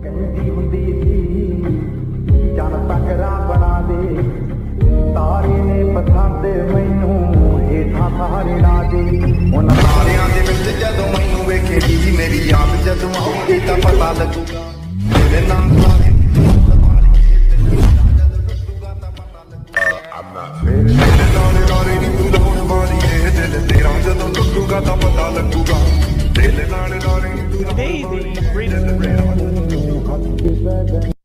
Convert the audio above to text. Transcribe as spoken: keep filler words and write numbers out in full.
ਕਹਿੰਦੀ ਹੁੰਦੀ ਸੀ ਜਨ ਤਕਰਾ ਬਣਾ ਦੇ ਤਾਰੇ ਨੇ ਪਸੰਦ ਮੈਨੂੰ ਹੇਠਾਂ ਸਾਰੇ ਨਾ ਦੇ ਉਹਨਾਂ ਤਾਰਿਆਂ ਦੇ ਵਿੱਚ ਜਦੋਂ ਮੈਨੂੰ ਵੇਖੇਗੀ ਮੇਰੀ ਯਾਦ ਜਦੋਂ ਆਉਂਦੀ ਤਾਂ ਪਤਾ ਲੱਗੂਗਾ ਮੇਰੇ ਨਾਮ ਸਾਰੇ ਮੇਰੇ ਨਾਲੇ ਨਾਲੇ ਨੀ ਤੂੰ ਲਾਉਣ ਵਾਲੀ ਏ ਦਿਲ ਤੇਰਾ ਜਦੋਂ ਟੁੱਟੂਗਾ ਤਾਂ ਪਤਾ ਲੱਗੂਗਾ ਦਿਲ ਨਾਲੇ ਨਾਲੇ ਨੀ ਤੂੰ ਲਾਉਣ ਵਾਲੀ ਏ ਦਿਲ ਤੇਰਾ